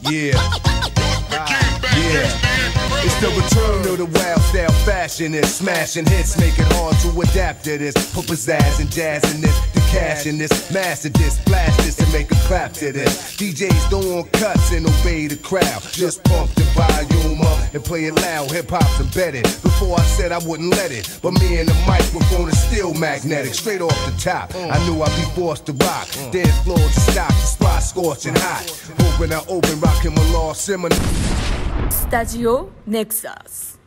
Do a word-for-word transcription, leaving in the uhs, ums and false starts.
Yeah. Yeah. It's the return of the wild style fashionist. Smashing hits, make it hard to adapt to this. Put pizzazz and jazz in this, the cash in this. Master this, blast this and make a clap to this. D Js don't want cuts and obey the crowd. Just pump the volume up and play it loud. Hip hop's embedded. Before I said I wouldn't let it, but me and the microphone is still magnetic. Straight off the top, I knew I'd be forced to rock. Dance floor to stop, the spot scorching hot. Open I open, rockin' my law seminar. スタジオネクサス